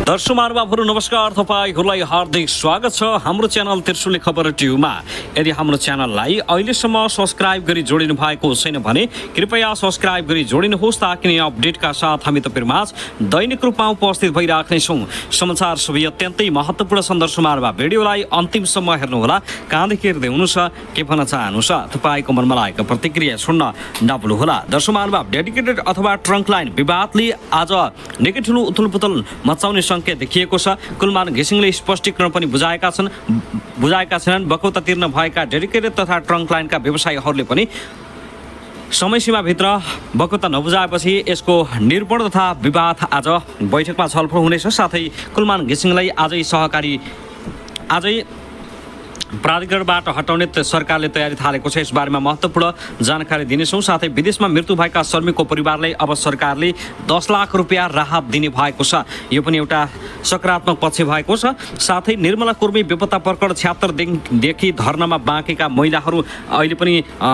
दर्शक महानुभावहरु नमस्कार, तपाईहरुलाई हार्दिक स्वागत छ हाम्रो च्यानल त्रिशुली खबर ट्युबमा। यदि हाम्रो च्यानललाई अहिलेसम्म सब्स्क्राइब गरी जोडिनु भएको छैन भने कृपया सब्स्क्राइब गरी जोडिनुहोस् ताकि नयाँ अपडेटका साथ हामी तपाईहरुमाझ दैनिक रूपमा उपस्थित भइराख्ने छौं। समाचार सबै अत्यन्तै महत्त्वपूर्ण छन्। दर्शक महानुभाव, भिडियोलाई अन्तिमसम्म हेर्नुहोला। कहाँदेखि हेर्दै हुनुहुन्छ, के भन्न चाहनुहुन्छ, तपाईको मनमा लागेको प्रतिक्रिया सुन्न नभुल्नुहोला। दर्शक महानुभाव, डेडिकेटेड अथवा ट्रङ्क लाइन विवादले आज निकै ठूलो उथलपुथल मचाउने संकेत देखिएको छ। कुलमान घिसिङले स्पष्टीकरण पनि बुझाएका छैनन्। बकौता तिर्न भएका डेडिकेटेड तथा ट्रङ्क लाइनका व्यवसायीहरूले पनि समयसीमाभित्र बकौता नबुझाएपछि यसको निरूपण तथा विवाद आज बैठकमा छलफल हुनेछ। साथै कुलमान घिसिङलाई आजै प्राधिकरणबाट हटाउने सरकारले तयारी थालेको छ। यस बारेमा महत्त्वपूर्ण जानकारी दिनेछौँ। साथै विदेशमा मृत्यु भएका श्रमिकको परिवारलाई अब सरकारले 10 लाख रुपियाँ राहत दिने भएको छ। यो पनि एउटा सकारात्मक पक्ष भएको छ। साथै निर्मला कुर्मी बेपत्ता प्रकरण 76 देखि धर्नामा बाँकेका महिलाहरू अहिले पनि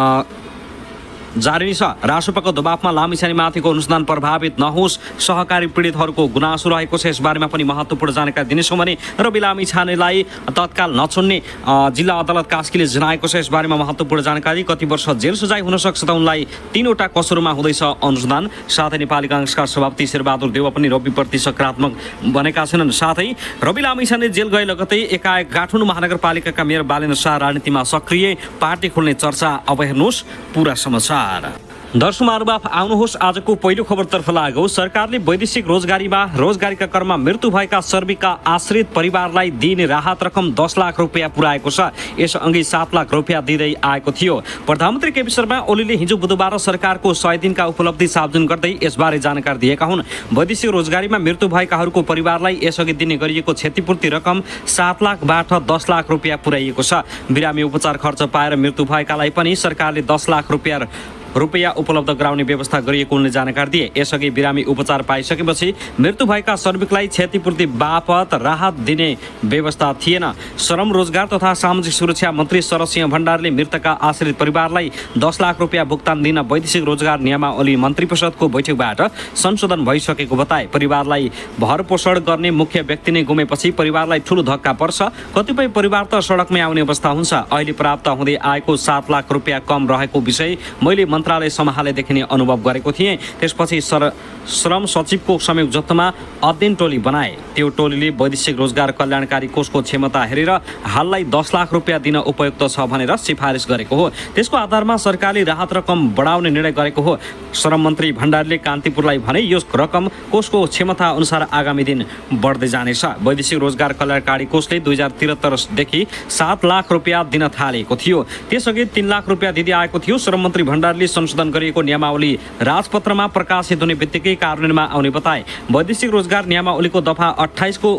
जारी छ। रासोपाको दबावमा लामिछानेमाथिको अनुसन्धान प्रभावित नहोस्, सहकारी पीडितहरूको गुनासो रहेको छ। यस बारेमा पनि महत्त्वपूर्ण जानकारी दिनेछौँ। भने रवि लामिछानेलाई तत्काल नछुन्ने जिल्ला अदालत कास्कीले जनाएको छ। यस बारेमा महत्त्वपूर्ण जानकारी। कति वर्ष जेल सजाय हुन सक्छ त उनलाई 3वटा कसुरमा हुँदैछ अनुसन्धान। साथै नेपाली कांग्रेसका सभापति शेरबहादुर देउवा पनि रविप्रति सकारात्मक बनेका छन्। साथै रवि लामिछाने जेल गए लगतै एकाएक गाठुन महानगरपालिकाका मेयर बालेन्द्र शाह राजनीतिमा सक्रिय, पार्टी खोल्ने चर्चा। अब हेर्नुहोस् पूरा समाचार। दर्शक महानुभाव, आउनुहोस् आजको पहिलो खबरतर्फ लागौँ। सरकारले वैदेशिक रोजगारीका क्रममा मृत्यु भएका श्रमिकका आश्रित परिवारलाई दिइने राहत रकम 10 लाख रुपियाँ पुर्याएको छ। यसअघि 7 लाख रुपियाँ दिँदै आएको थियो। प्रधानमन्त्री केपी शर्मा ओलीले हिजो बुधबार सरकारको 100 दिनका उपलब्धि सार्वजनिक गर्दै यसबारे जानकारी दिएका हुन्। वैदेशिक रोजगारीमा मृत्यु भएकाहरूको परिवारलाई यसअघि दिने गरिएको क्षतिपूर्ति रकम 7 लाखबाट 10 लाख रुपियाँ पुर्याइएको छ। बिरामी उपचार खर्च पाएर मृत्यु भएकालाई पनि सरकारले 10 लाख रुपियाँ उपलब्ध गराउने व्यवस्था गरिएको उनले जानकारी दिए। यसअघि बिरामी उपचार पाइसकेपछि मृत्यु भएका श्रमिकलाई क्षतिपूर्ति बापत राहत दिने व्यवस्था थिएन। श्रम, रोजगार तथा सामाजिक सुरक्षा मन्त्री शरद सिंह भण्डारले मृतकका आश्रित परिवारलाई 10 लाख रुपियाँ भुक्तान दिन वैदेशिक रोजगार नियमावली मन्त्री परिषदको बैठकबाट संशोधन भइसकेको बताए। परिवारलाई भरपोषण गर्ने मुख्य व्यक्ति नै गुमेपछि परिवारलाई ठूलो धक्का पर्छ। कतिपय परिवार त सडकमै आउने अवस्था हुन्छ। अहिले प्राप्त हुँदै आएको 7 लाख रुपियाँ कम रहेको विषय मैले मन्त्रालय सम्हालेदेखि नै अनुभव गरेको थिएँ। त्यसपछि श्रम सचिवको संयोजकत्वमा अध्ययन टोली बनाए। त्यो टोलीले वैदेशिक रोजगार कल्याणकारी कोषको क्षमता हेरेर हाललाई 10 लाख रुपियाँ दिन उपयुक्त छ भनेर सिफारिस गरेको हो। त्यसको आधारमा सरकारले राहत रकम बढाउने निर्णय गरेको हो। श्रम मन्त्री भण्डारले कान्तिपुरलाई भने यो रकम कोषको क्षमता अनुसार आगामी दिन बढ्दै जानेछ। वैदेशिक रोजगार कल्याणकारी कोषले 2073 देखि 7 लाख रुपियाँ दिन थालेको थियो। त्यसअघि 3 लाख रुपियाँ दिँदै आएको थियो। श्रम मन्त्री भण्डारले संशोधन गरिएको नियमावली राजपत्रमा प्रकाशित हुने बित्तिकै कार्यान्वयनमा आउने बताए। वैदेशिक रोजगार नियमावलीको दफा 28 को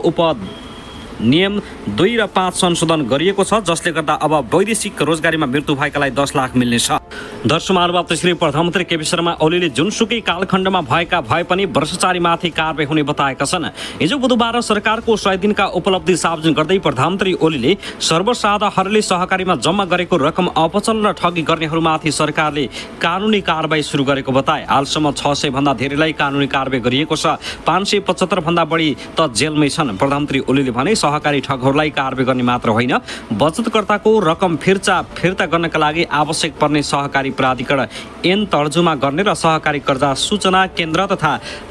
नियम 2 र 5 संशोधन गरिएको छ, जसले गर्दा अब वैदेशिक रोजगारीमा मृत्यु भएकालाई 10 लाख मिल्नेछ। दर्शक महानुभाव, त्यसरी प्रधानमन्त्री केपी शर्मा ओलीले जुनसुकै कालखण्डमा भए पनि भ्रष्टाचारीमाथि कारबाही हुने बताएका छन्। हिजो बुधबार सरकारको 100 दिनका उपलब्धि सार्वजनिक गर्दै प्रधानमन्त्री ओलीले सर्वसाधारणले सहकारीमा जम्मा गरेको रकम अपचल र ठगी गर्नेहरूमाथि सरकारले कानुनी कारबाही सुरु गरेको बताए। हालसम्म 600 भन्दा धेरैलाई कानुनी कारबाही गरिएको छ। 575 भन्दा बढी त जेलमै छन्। प्रधानमन्त्री ओलीले भने सहकारी ठगहरूलाई कारबाही गर्ने मात्र होइन, बचतकर्ताको रकम फिर्ता गर्नका लागि आवश्यक पर्ने सहकारी प्राधिकरण ऐन तर्जुमा गर्ने र सहकारी कर्जा सूचना केन्द्र तथा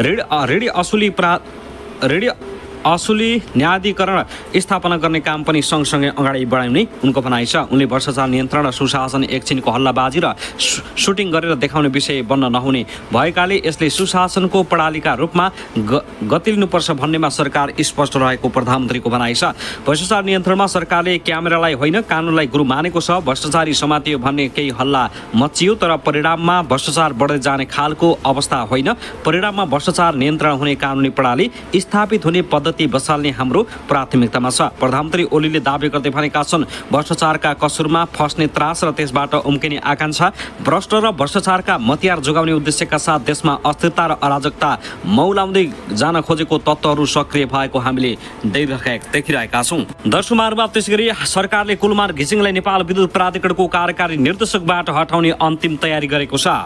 ऋण असुली न्यायाधिकरण स्थापना गर्ने काम पनि सँगसँगै अगाडि बढाउने उनको भनाइ छ। उनले भ्रष्टाचार नियन्त्रण र सुशासन एकछिनको हल्लाबाजी र सुटिङ गरेर देखाउने विषय बन्न नहुने भएकाले यसले सुशासनको प्रणालीका रूपमा गति लिनुपर्छ भन्नेमा सरकार स्पष्ट रहेको प्रधानमन्त्रीको भनाइ छ। भ्रष्टाचार नियन्त्रणमा सरकारले क्यामेरालाई होइन कानुनलाई गुरु मानेको छ। भ्रष्टाचारी समातियो भन्ने केही हल्ला मचियो, तर परिणाममा भ्रष्टाचार बढ्दै जाने खालको अवस्था होइन। परिणाममा भ्रष्टाचार नियन्त्रण हुने कानुनी प्रणाली स्थापित हुने पद्धति बसाल्ने हाम्रो प्राथमिकतामा छ। प्रधानमन्त्री ओलीले दावी गर्दै भनेका छन्, भ्रष्टाचारका कसुरमा फस्ने त्रास र त्यसबाट उम्किने आकांक्षा, भ्रष्ट र भ्रष्टाचारका मतियार जोगाउने उद्देश्यका साथ देशमा अस्थिरता र अराजकता मौलाउँदै जान खोजेको तत्त्वहरू सक्रिय भएको हामीले देखिरहेका छौँ। दर्शक महानुभाव, त्यसैगरी सरकारले कुलमान घिसिङलाई नेपाल विद्युत प्राधिकरणको कार्यकारी निर्देशकबाट हटाउने अन्तिम तयारी गरेको छ।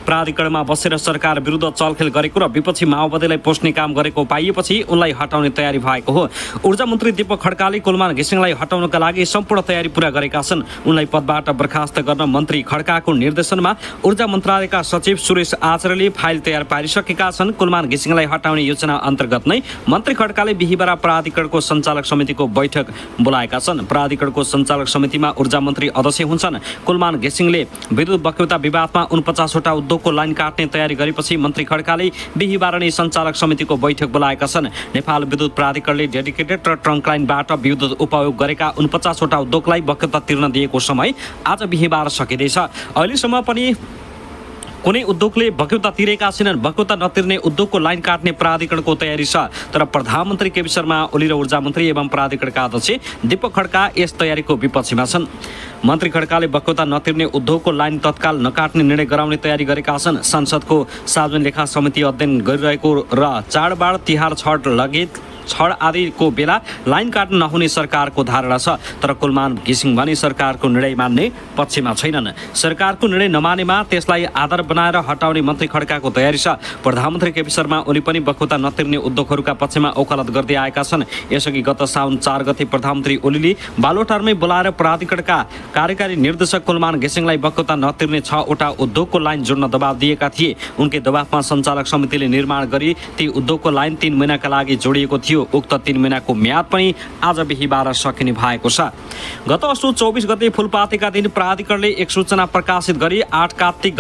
प्राधिकरणमा बसेर सरकार विरुद्ध चलखेल गरेको र विपक्षी माओवादीलाई पोस्ने काम गरेको पाइएपछि उनलाई हटाउने तयारी भएको हो। ऊर्जा मन्त्री दीपक खड्काले कुलमान घिसिङलाई हटाउनका लागि सम्पूर्ण तयारी पूरा गरेका छन्। उनलाई पदबाट बर्खास्त गर्न मन्त्री खड्काको निर्देशनमा ऊर्जा मन्त्रालयका सचिव सुरेश आचार्यले फाइल तयार पारिसकेका छन्। कुलमान घिसिङलाई हटाउने योजना अन्तर्गत नै मन्त्री खड्काले बिहीबार प्राधिकरणको सञ्चालक समितिको बैठक बोलाएका छन्। प्राधिकरणको सञ्चालक समितिमा ऊर्जा मन्त्री अध्यक्ष हुन्छन्। कुलमान घिसिङले विद्युत बक्यौता विवादमा 49 वटा उद्योगको लाइन काट्ने तयारी गरेपछि मन्त्री खड्काले बिहीबार नै सञ्चालक समितिको बैठक बोलाएका छन्। नेपाल विद्युत प्राधिकरणले डेडिकेटेड र ट्रङ्क लाइनबाट विद्युत उपयोग गरेका 49 वटा उद्योगलाई बक्यौता तिर्न दिएको समय आज बिहीबार सकिँदैछ। अहिलेसम्म पनि कुनै उद्योगले बक्यौता तिरेका छैनन्। बक्यौता नतिर्ने उद्योगको लाइन काट्ने प्राधिकरणको तयारी छ। तर प्रधानमन्त्री केपी शर्मा ओली र ऊर्जा मन्त्री एवं प्राधिकरणका अध्यक्ष दीपक खड्का यस तयारीको विपक्षमा छन्। मन्त्री खड्काले बक्यौता नतिर्ने उद्योगको लाइन तत्काल नकाट्ने निर्णय गराउने तयारी गरेका छन्। संसदको सार्वजनिक लेखा समिति अध्ययन गरिरहेको र चाडबाड तिहार छठ आदिको बेला लाइन काट्न नहुने सरकारको धारणा छ। तर कुलमान घिसिङ भने सरकारको निर्णय मान्ने पक्षमा छैनन्। सरकारको निर्णय नमानेमा त्यसलाई आधार बनाएर हटाउने मन्त्री खड्काको तयारी छ। प्रधानमन्त्री केपी शर्मा ओली पनि बक्यौता नतिर्ने उद्योगहरूका पक्षमा ओकालत गर्दै आएका छन्। यसअघि गत साउन 4 गते प्रधानमन्त्री ओलीले बालोटारमै बोलाएर प्राधिकरणका कार्यकारी निर्देशक कुलमान घिसिङलाई बक्यौता नतिर्ने 6 वटा उद्योगको लाइन जोड्न दबाब दिएका थिए। उनकै दबाबमा सञ्चालक समितिले निर्माण गरी ती उद्योगको लाइन 3 महिनाका लागि जोडिएको थियो। उक्त 3 महिनाको म्याद पनि आज बिहीबार सकिने भएको छ। गत असोज 24 गते फुलपातीका दिन प्राधिकरणले एक सूचना प्रकाशित गरी 8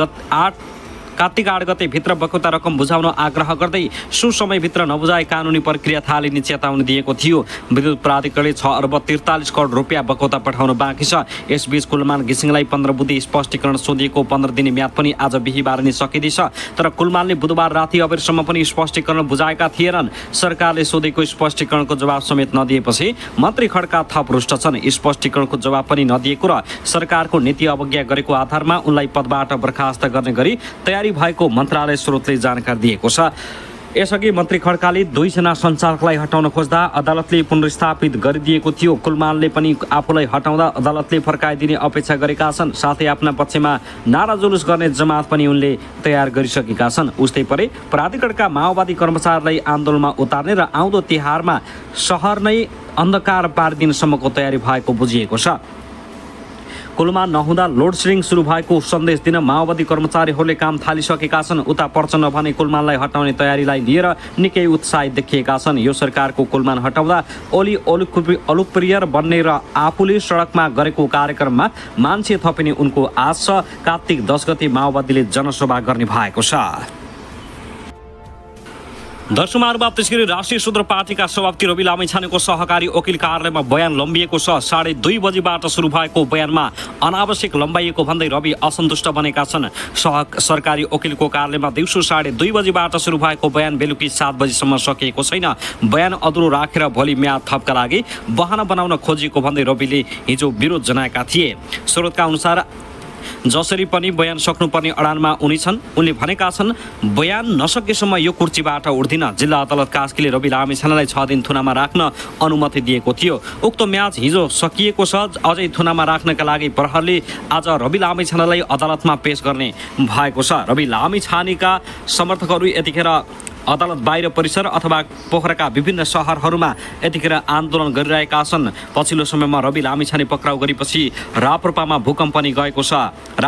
कार्तिक 8 गते भित्र बक्यौता रकम बुझाउन आग्रह गर्दै सुसमयभित्र नबुझाए कानुनी प्रक्रिया थालिने चेतावनी दिएको थियो। विद्युत प्राधिकरणले 6 अर्ब 43 करोड रुपियाँ बक्यौता पठाउन बाँकी छ। यसबीच कुलमान घिसिङलाई 15 बुँदे स्पष्टीकरण सोधिएको 15 दिने म्याद पनि आज बिहीबार नै सकिँदैछ। तर कुलमानले बुधबार राति अबेरसम्म पनि स्पष्टीकरण बुझाएका थिएनन्। सरकारले सोधेको स्पष्टीकरणको जवाब समेत नदिएपछि मन्त्री खड्का थप रुष्ट छन्। स्पष्टीकरणको जवाब पनि नदिएको र सरकारको नीति अवज्ञा गरेको आधारमा उनलाई पदबाट बर्खास्त गर्ने गरी तयारी भएको मन्त्रालय स्रोतले जानकारी दिएको छ। यसअघि मन्त्री खड्काले 2 जना सञ्चालकलाई हटाउन खोज्दा अदालतले पुनर्स्थापित गरिदिएको थियो। कुलमानले पनि आफूलाई हटाउँदा अदालतले फर्काइदिने अपेक्षा गरेका छन्। साथै आफ्ना पक्षमा नारा जुलुस गर्ने जमात पनि उनले तयार गरिसकेका छन्। उस्तै परे प्राधिकरणका माओवादी कर्मचारीलाई आन्दोलनमा उतार्ने र आउँदो तिहारमा सहर नै अन्धकार पारिदिनसम्मको तयारी भएको बुझिएको छ। कुलमान नहुँदा लोड सेडिङ सुरु भएको सन्देश दिन माओवादी कर्मचारीहरूले काम थालिसकेका छन्। उता प्रचण्ड भने कुलमानलाई हटाउने तयारीलाई लिएर निकै उत्साहित देखिएका छन्। यो सरकारको कुलमान हटाउँदा ओली लोकप्रिय बन्ने र आफूले सडकमा गरेको कार्यक्रममा मान्छे थपिने उनको आश छ। कार्तिक 10 गते माओवादीले जनसभा गर्ने भएको छ। दर्शकमाहरूमा त्यसगरी राष्ट्रिय शूद्र पार्टीका सभापति रवि लामिछानेको सहकारी वकिल कार्यालयमा बयान लम्बिएको छ। 2:30 बजेबाट सुरु भएको बयानमा अनावश्यक लम्बाइएको भन्दै रवि असन्तुष्ट बनेका छन्। सरकारी वकिलको कार्यालयमा दिउँसो 2:30 बजेबाट सुरु भएको बयान बेलुकी 7 बजेसम्म सकिएको छैन। बयान अधुरो राखेर भोलि म्याद थपका लागि बहाना बनाउन खोजिएको भन्दै रविले हिजो विरोध जनाएका थिए। स्रोतका अनुसार जसरी पनि बयान सक्नुपर्ने अडानमा उनी छन्। उनले भनेका छन्, बयान नसकेसम्म यो कुर्सीबाट उठ्दिन। जिल्ला अदालत कास्कीले रवि लामिछानेलाई 6 दिन थुनामा राख्न अनुमति दिएको थियो। उक्त म्याच हिजो सकिएको छ। अझै थुनामा राख्नका लागि प्रहरले आज रवि लामिछानेलाई अदालतमा पेश गर्ने भएको छ। रवि लामिछानेका समर्थकहरू यतिखेर अदालत बाहिर परिसर अथवा पोखराका विभिन्न सहरहरूमा यतिखेर आन्दोलन गरिरहेका छन्। पछिल्लो समयमा रवि लामिछाने पक्राउ गरेपछि राप्रपामा भूकम्पनी गएको छ।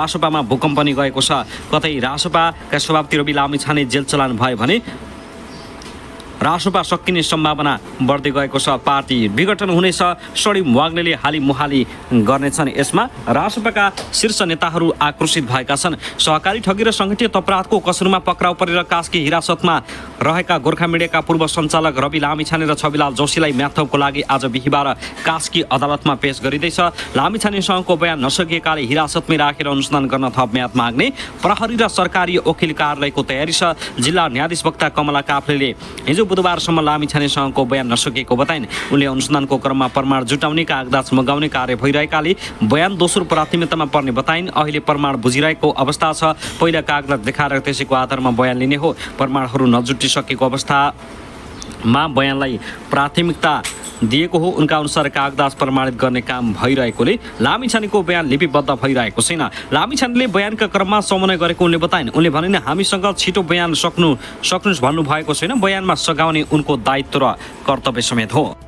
कतै रासपाका सभापति रवि लामिछाने जेल चलान भयो भने रासपा सकिने सम्भावना बढ्दै गएको छ। पार्टी विघटन हुनेछ। सडीम वाग्नेले हालिमुहाली गर्नेछन्। यसमा रासपाका शीर्ष नेताहरू आक्रोशित भएका छन्। सहकारी ठगी र सङ्गठित अपराधको कसुरमा पक्राउ परेर कास्की हिरासतमा रहेका गोर्खा मिडियाका पूर्व सञ्चालक रवि लामिछाने र छविलाल जोशीलाई म्याथको लागि आज बिहीबार कास्की अदालतमा पेश गरिँदैछ। लामिछानेसँगको बयान नसकिएकाले हिरासतमै राखेर अनुसन्धान गर्न थप म्याद माग्ने प्रहरी र सरकारी वकिल कार्यालयको तयारी छ। जिल्ला न्यायाधीश वक्ता कमला काफ्लेले हिजो बुधबारसम्म लामिछानेसँगको बयान नसकेको बताइन्। उनले अनुसन्धानको क्रममा प्रमाण जुटाउने कागजात मगाउने कार्य भइरहेकाले बयान दोस्रो प्राथमिकतामा पर्ने बताइन्। अहिले प्रमाण बुझिरहेको अवस्था छ। पहिला कागजात देखाएर त्यसैको आधारमा बयान लिने हो। प्रमाणहरू नजुटिसकेको अवस्थामा बयानलाई प्राथमिकता दिएको हो। उनका अनुसार कागजात प्रमाणित गर्ने काम भइरहेकोले लामिछानेको बयान लिपिबद्ध भइरहेको छैन। लामिछानेले बयानका क्रममा समन्वय गरेको उनले बताइन्। उनले भने हामीसँग छिटो बयान सक्नुहोस् भन्नुभएको छैन। बयानमा सघाउने उनको दायित्व र कर्तव्य समेत हो।